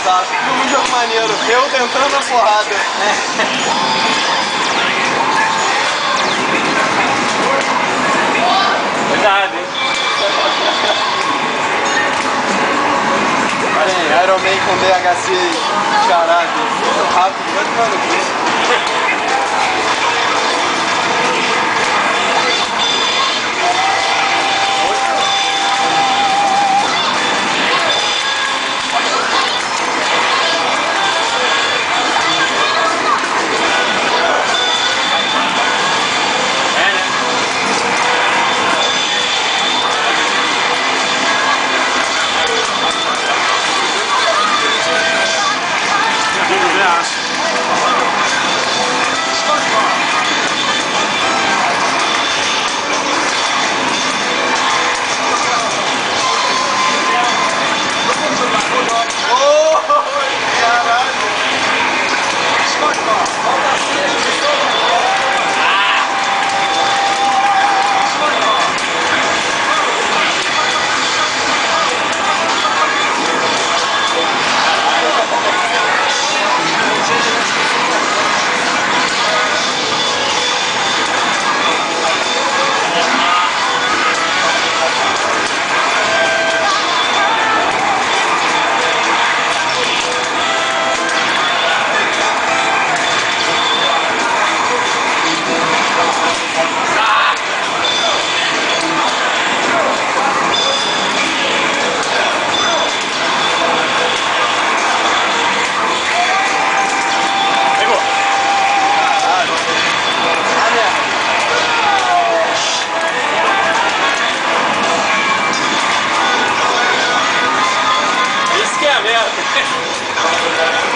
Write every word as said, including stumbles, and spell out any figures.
Exato, um jogo maneiro. Eu tentando a porrada. Cuidado, hein? Tem Iron Man com D H C charado. Muito rápido, vai tomar no cu. Isso que é a merda.